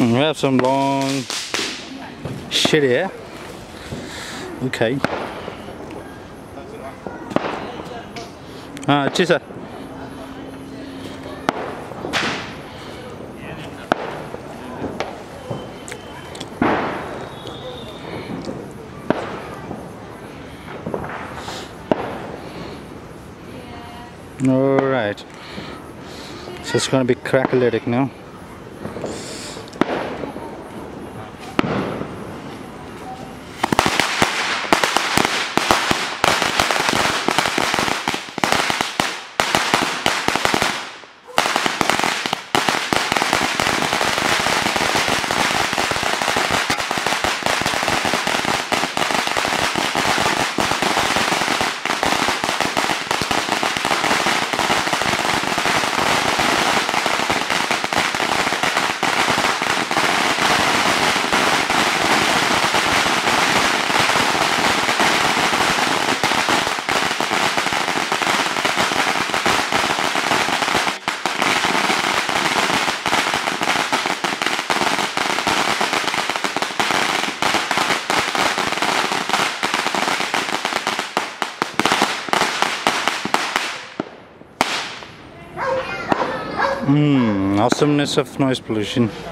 We have some long shit here. Okay. Cheers, sir. Alright. So it's gonna be crackletic now. Awesomeness of noise pollution.